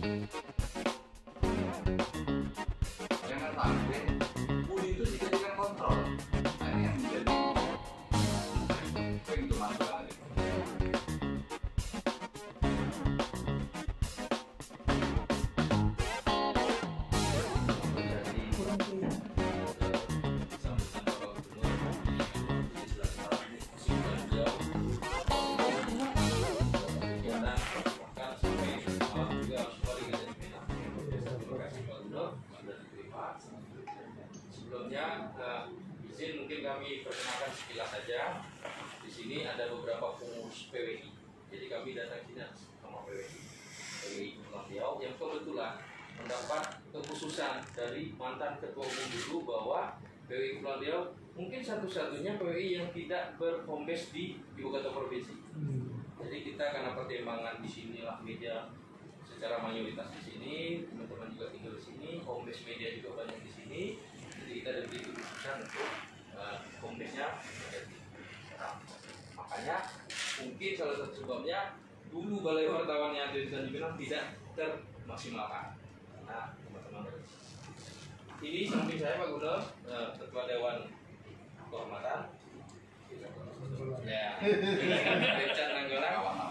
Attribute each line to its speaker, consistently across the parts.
Speaker 1: Jangan sampai budi itu dijadikan kontrol. Nah, ini yang menjadi pintu masuk lagi.
Speaker 2: Sebelumnya izin mungkin kami perkenalkan sekilas saja. Di sini ada beberapa pengurus PWI. Jadi kami datang sini sama PWI Kepulauan Riau yang kebetulan mendapat kekhususan dari mantan ketua umum dulu bahwa PWI Kepulauan Riau mungkin satu-satunya PWI yang tidak berhome base di ibu kota provinsi. Jadi kita karena pertimbangan di sinilah media secara mayoritas di sini, teman-teman juga tinggal di sini, home base media juga banyak di sini. Jadi kita diberi keputusan untuk home base-nya. Makanya mungkin salah satu sebabnya dulu balai wartawan yang ada di Tanjung Pinang tidak termaksimalkan. Nah, teman-teman, ini samping saya Pak Gubernur, Ketua Dewan Kehormatan. Ya, Richard Nanggolan.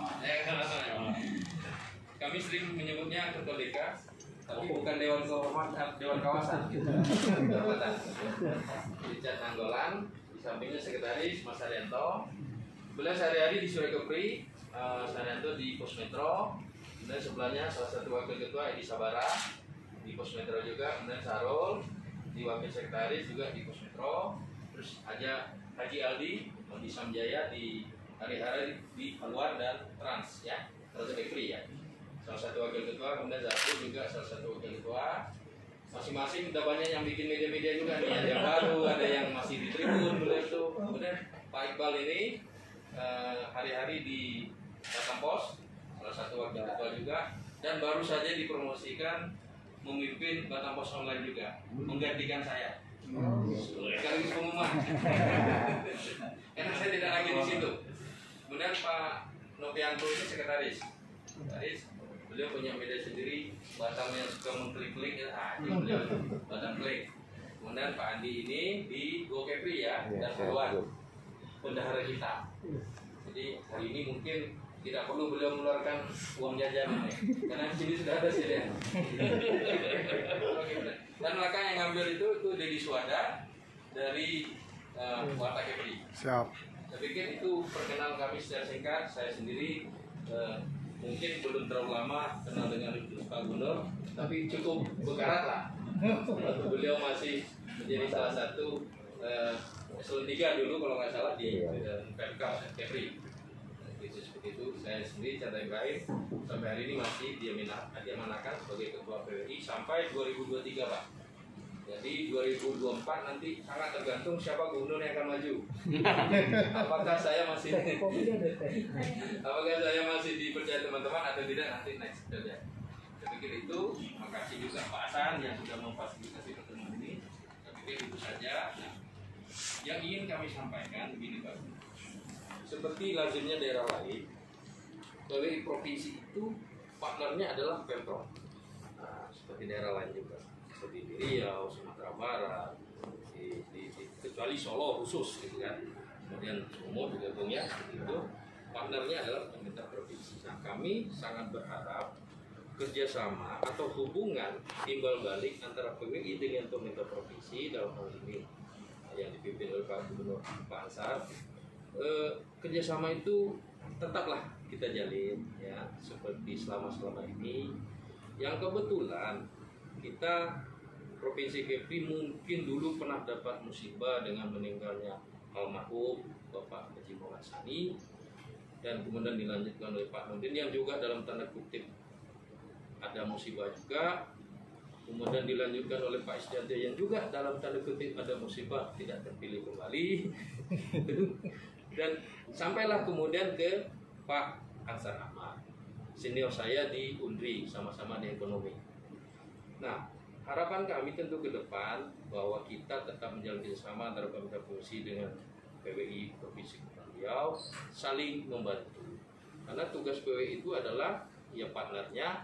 Speaker 2: Kami sering menyebutnya Ketua DK, tapi bukan Dewan Kehormatan, Dewan Kawasan. Kehormatan. Richard Nanggolan, di sampingnya Sekretaris Mas Haryanto. Beliau sehari-hari di Surya Kepri, Haryanto di Pos Metro. Kemudian sebelahnya salah satu wakil ketua Edi Sabara di Pos Metro juga. Kemudian Sarul di wakil sekretaris juga di Pos Metro. Terus Haji Aldi di Samjaya di hari-hari di Haluan dan Trans ya, Trans Kepri ya. Salah satu wakil ketua, kemudian Zatu juga salah satu wakil ketua. Masing-masing udah banyak yang bikin media-media juga nih, ada yang baru, ada yang masih di Tribun dulu itu. Kemudian Pak Iqbal ini hari-hari di Batam Pos, salah satu wakil ketua juga, dan baru saja dipromosikan memimpin Batam Pos Online juga, menggantikan saya. Sekaligus pengumuman. Karena saya tidak lagi di situ. Kemudian Pak Novianto ini sekretaris. Beliau punya media sendiri, Batam yang suka mengklik-klik ya, ini beliau Batam Klik. Kemudian Pak Andi ini di Go Kepri ya, dan Haluan, bendahara kita. Jadi hari ini mungkin tidak perlu beliau mengeluarkan uang jajan ini, karena di sini sudah ada sih ya. Dan maka yang ngambil itu Dedi Suwada dari Warta Kepri.
Speaker 3: Siap.
Speaker 2: Saya pikir itu perkenalan kami secara singkat. Saya sendiri mungkin belum terlalu lama kenal dengan Pak Gubernur, tapi cukup berkarat lah. Beliau masih menjadi salah satu eselon 3 dulu kalau nggak salah di Pemkab Kepri. Seperti itu, saya sendiri Chandra Ibrahim sampai hari ini masih diamanahkan sebagai Ketua PWI sampai 2023 Pak. Jadi 2024 nanti sangat tergantung siapa gubernur yang akan maju. Apakah saya masih dipercaya teman-teman atau tidak nanti next saja. Saya pikir itu. Makasih juga Pak Hasan yang sudah memfasilitasi pertemuan ini. Saya pikir itu saja. Nah, yang ingin kami sampaikan begini Pak. Seperti lazimnya daerah lain, PWI provinsi itu partnernya adalah Pemprov. Nah, seperti daerah lain juga, seperti di Riau, Sumatera Barat, kecuali Solo khusus gitu kan. Kemudian Sumut juga punya itu partnernya adalah pemerintah provinsi. Nah, kami sangat berharap kerjasama atau hubungan timbal balik antara PWI dengan pemerintah provinsi dalam hal ini yang dipimpin oleh Pak Gubernur Pak Ansar. Kerjasama itu tetaplah kita jalin ya seperti selama ini. Yang kebetulan kita Provinsi Kepri mungkin dulu pernah dapat musibah dengan meninggalnya almarhum Bapak Haji Muhammad Sani, dan kemudian dilanjutkan oleh Pak Nurdin yang juga dalam tanda kutip ada musibah juga. Kemudian dilanjutkan oleh Pak Istianto yang juga dalam tanda kutip ada musibah, tidak terpilih kembali. Dan sampailah kemudian ke Pak Ansar Ahmad, senior saya di Undri, sama-sama di ekonomi. Nah, harapan kami tentu ke depan bahwa kita tetap menjalin kerjasama antara pemerintah provinsi dengan PWI Provinsi Kepulauan Riau, saling membantu. Karena tugas PWI itu adalah ya partnernya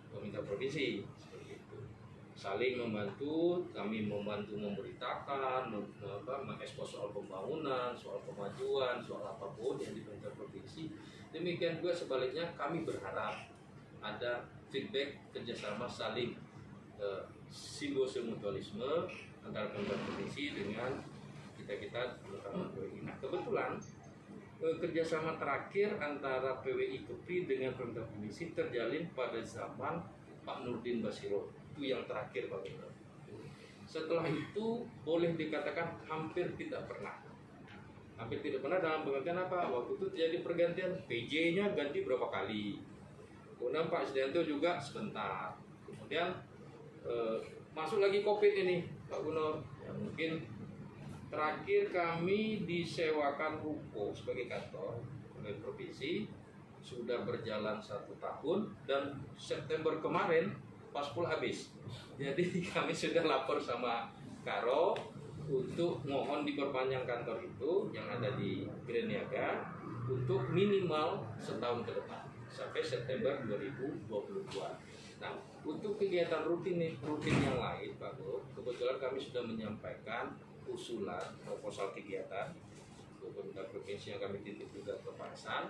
Speaker 2: pemerintah provinsi. Seperti itu. Saling membantu, kami membantu memberitakan, mengekspos soal pembangunan, soal kemajuan, soal apapun yang di pemerintah provinsi. Demikian juga sebaliknya kami berharap ada feedback kerjasama saling simbiosis mutualisme antara pemerintah provinsi dengan kita terutama PWI. Nah, kebetulan kerjasama terakhir antara PWI Kepri dengan pemerintah provinsi terjalin pada zaman Pak Nurdin Basiro. Itu yang terakhir Pak Gubernur. Setelah itu boleh dikatakan hampir tidak pernah. Hampir tidak pernah dalam pengertian apa? Waktu itu terjadi pergantian, PJ-nya ganti berapa kali. Kemudian Pak Sedianto juga sebentar. Kemudian masuk lagi COVID ini Pak Gubernur. Ya, mungkin terakhir kami disewakan ruko sebagai kantor oleh provinsi, sudah berjalan 1 tahun dan September kemarin paspor habis. Jadi kami sudah lapor sama Karo untuk mohon diperpanjang kantor itu yang ada di Grand Niaga untuk minimal setahun ke depan sampai September 2022. Nah, untuk kegiatan rutin yang lain Pak Gub, kebetulan kami sudah menyampaikan usulan proposal kegiatan ke pemerintah provinsi yang kami titip juga ke Pak Hasan.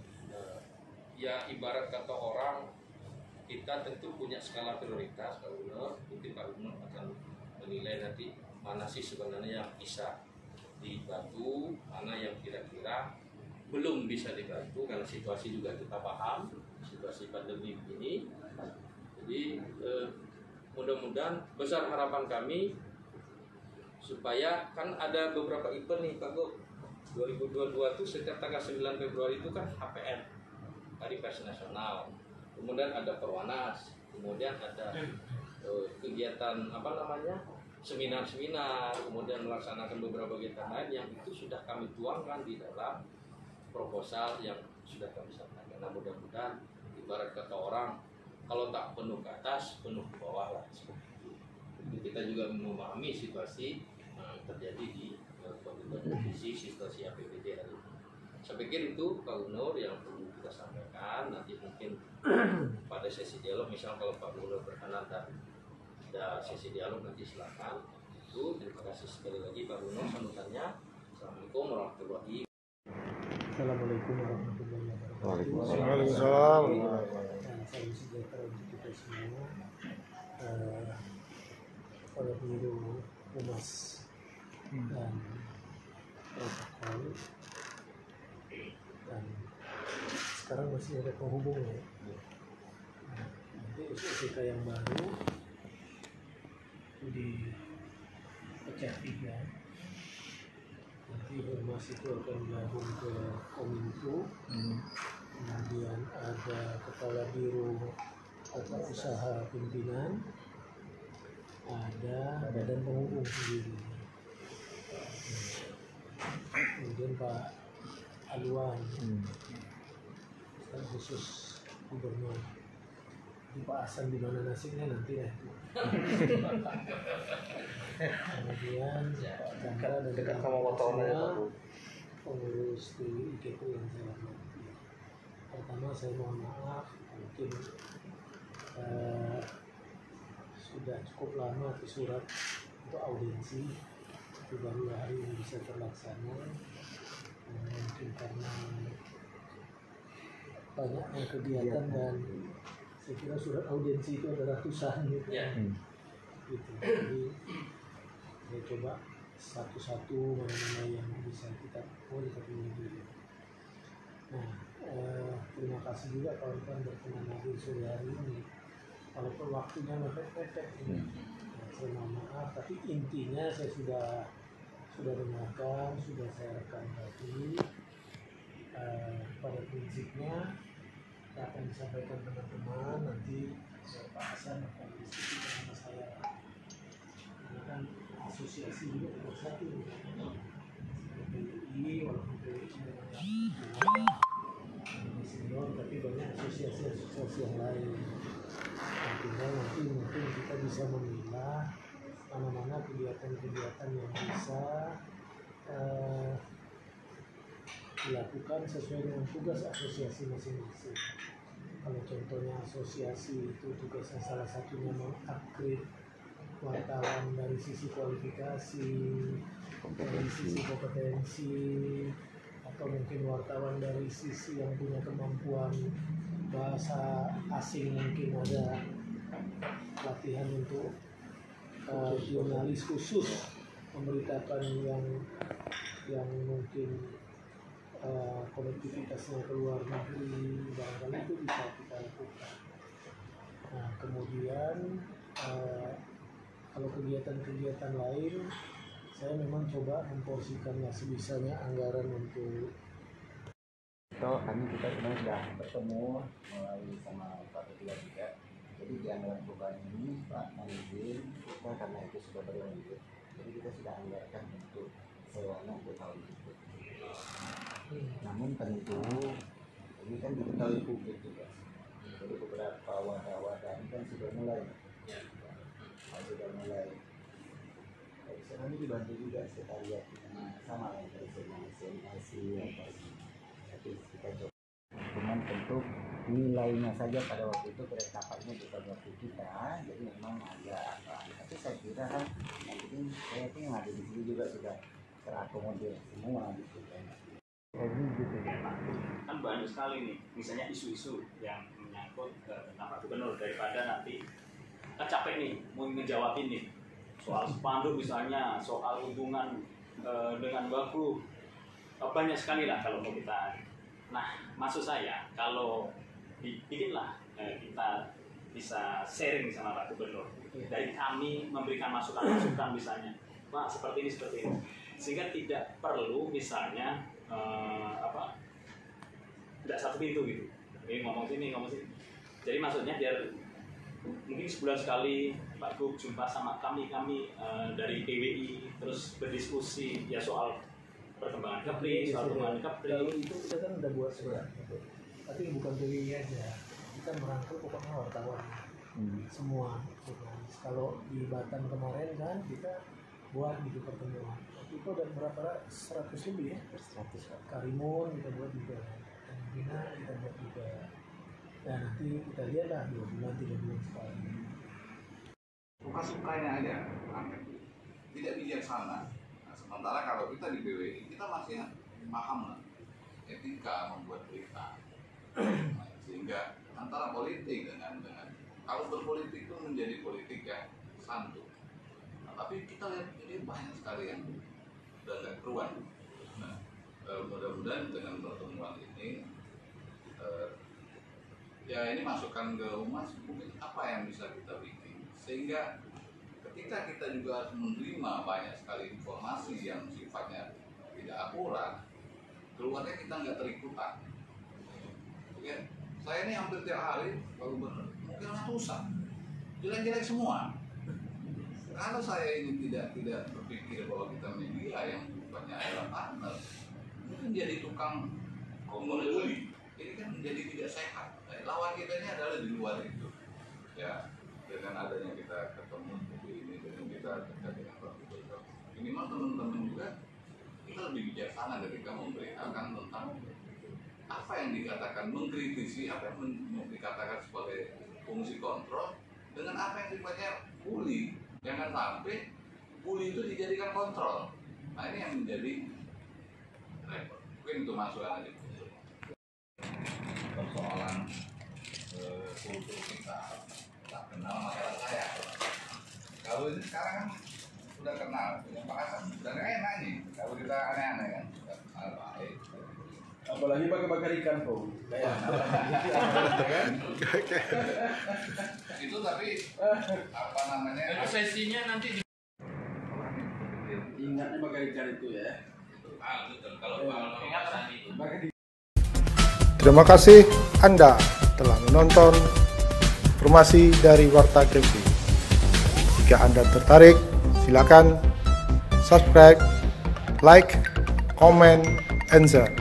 Speaker 2: Ya ibarat kata orang, kita tentu punya skala prioritas Pak Gubernur. Mungkin Pak Gubernur akan menilai nanti mana sih sebenarnya yang bisa dibantu, mana yang kira-kira belum bisa dibantu karena situasi juga kita paham situasi pandemi ini. Jadi mudah-mudahan besar harapan kami supaya kan ada beberapa event nih Pak Gub. 2022 itu setiap tanggal 9 Februari itu kan HPN, Hari Pers Nasional. Kemudian ada Perwanas, kemudian ada kegiatan seminar-seminar, kemudian melaksanakan beberapa kegiatan lain yang itu sudah kami tuangkan di dalam proposal yang sudah kami sampaikan. Nah, mudah-mudahan ibarat kata orang kalau tak penuh ke atas, penuh ke bawah lah. Jadi kita juga memahami situasi terjadi di kondisi situasi APBD hari ini. Saya pikir itu Pak Gubernur yang perlu kita sampaikan. Nanti mungkin pada sesi dialog, misal kalau Pak Gubernur berkenan dan ada sesi dialog nanti silakan. Itu terima kasih sekali lagi Pak Gubernur sambutannya. Assalamualaikum warahmatullahi wabarakatuh.
Speaker 3: Assalamualaikum warahmatullahi wabarakatuh.
Speaker 4: Waalaikumsalam.
Speaker 3: Salam sejahtera untuk kita semua. Pada pemilu humas dan protokol, dan sekarang masih ada penghubung ya. Nanti USIK yang baru di pecah 3. Nanti humas itu akan digabung ke Kominfo. Kemudian ada kepala biro atau usaha pimpinan, ada badan penghubung sendiri. Kemudian Pak Alwan, khusus gubernur. Di Pak Hasan di mana nasibnya nanti ya. Kemudian Pak Chandra dan
Speaker 4: Dekat sama motornya,
Speaker 3: pengurus di IKP yang saya hormati. Pertama saya mohon maaf, mungkin sudah cukup lama ke surat untuk audiensi, tapi baru hari ini bisa terlaksana. Mungkin karena banyaknya kegiatan dan saya kira surat audiensi itu ada ratusan gitu. Gitu. Jadi saya coba satu-satu mana-mana yang bisa kita pilih dulu. Nah, terima kasih juga kawan-kawan berkenan hadir sore hari ini. Walaupun waktunya mepet-mepet ini, saya mohon maaf. Tapi intinya saya sudah dengarkan, sudah saya rekam tadi. Pada prinsipnya akan disampaikan teman-teman nanti Pak Hasan akan diskusi sama saya. Karena kan asosiasi juga nomor 1 PWI, walaupun PWI memang senior, tapi banyak asosiasi yang lain. Tinggal nanti mungkin kita bisa memilah mana-mana kegiatan-kegiatan yang bisa dilakukan sesuai dengan tugas asosiasi masing-masing. Kalau contohnya asosiasi itu tugasnya salah satunya mengupgrade wartawan dari sisi kualifikasi, dari sisi kompetensi, atau mungkin wartawan dari sisi yang punya kemampuan bahasa asing, mungkin ada latihan untuk jurnalis khusus memberitakan yang mungkin konektivitasnya ke luar negeri, barangkali itu bisa kita lakukan. Nah, kemudian kalau kegiatan-kegiatan lain, saya memang coba memporsikannya sebisanya anggaran untuk
Speaker 5: kami kita sudah bertemu mulai sama Pak Ketua juga. Jadi di anggaran perubahan ini Pak izin kita karena itu sudah berlanjut. Jadi kita sudah anggarkan untuk sewanya untuk tahun itu. Namun tentu ini kan diketahui publik juga. Jadi beberapa wadah-wadah ini kan sudah mulai. Sudah mulai. Kami dibantu juga sekalian sama yang dari seniasi apa sih. Tapi kita coba. Cuman tentu nilainya saja pada waktu itu penetapannya bukan waktu kita, jadi memang agak tapi saya kira kan yang penting saya yakin yang ada di sini juga sudah terakomodir semua gitu kan. Jadi gitu ya Pak.
Speaker 6: Kan banyak sekali nih, misalnya isu-isu yang menyangkut tentang Pak Gubernur, daripada nanti kita capek nih mau ngejawabin nih soal spanduk misalnya, soal hubungan dengan Baku, banyak sekali lah kalau mau kita. Nah, maksud saya kalau bikinlah kita bisa sharing sama Pak Gubernur, dari kami memberikan masukan-masukan misalnya, Pak seperti ini, sehingga tidak perlu misalnya tidak satu pintu gitu, ini ngomong sini. Jadi maksudnya biar mungkin sebulan sekali Pak Gub jumpa sama kami dari PWI, terus berdiskusi ya soal perkembangan Kepri, soal perkembangan Kepri.
Speaker 3: Kalau itu kita kan udah buat surat, tapi bukan PWI aja, kita merangkul pokoknya wartawan semua. Kalau di Batam kemarin kan kita buat gitu pertemuan, itu ada berapa 100 lebih ya, 100 Karimun kita buat juga, Bina kita buat juga. Nah nanti kita lihat lah 2 bulan 3 bulan sekali.
Speaker 1: Suka-sukanya aja, tidak bijaksana. Nah, sementara kalau kita di BWI kita masih paham etika membuat berita, sehingga antara politik dengan kalau berpolitik itu menjadi politik yang santun. Nah, tapi kita lihat ini banyak sekali yang sudah nggak keruan. Nah, mudah-mudahan dengan pertemuan ini ya ini masukan ke Humas, mungkin apa yang bisa kita bikin sehingga ketika kita juga harus menerima banyak sekali informasi yang sifatnya tidak akurat, keluarnya kita nggak terikutan. Ya, saya ini hampir tiap hari kalau mungkin ratusan, jelek-jelek semua. Kalau saya ini tidak berpikir bahwa kita media yang sifatnya adalah partner, mungkin jadi tukang komoditi. Ini kan menjadi tidak sehat. Nah, lawan kita ini adalah di luar itu. Ya, dengan adanya kita ketemu seperti ini, dengan kita dekat dengan Pak Gubernur, minimal teman-teman juga kita lebih bijaksana ketika memberitakan tentang apa yang dikatakan mengkritisi, apa yang dikatakan sebagai fungsi kontrol, dengan apa yang sifatnya bully. Jangan sampai bully itu dijadikan kontrol. Nah ini yang menjadi repot. Mungkin itu masukan aja. Persoalan kultur kita tak kenal masalah saya. Kalau ini sekarang kan sudah kenal, punya bahasan dan enak nih. Kalau kita aneh-aneh kan, sudah baik.
Speaker 2: Apalagi bakar ikan kok.
Speaker 1: Itu tapi apa namanya?
Speaker 2: Itu sesinya nanti
Speaker 7: Ingatnya bakar ikan itu ya.
Speaker 1: Betul. Kalau ingat itu.
Speaker 4: Terima kasih Anda telah menonton informasi dari Warta Kepri. Jika Anda tertarik, silakan subscribe, like, comment, and share.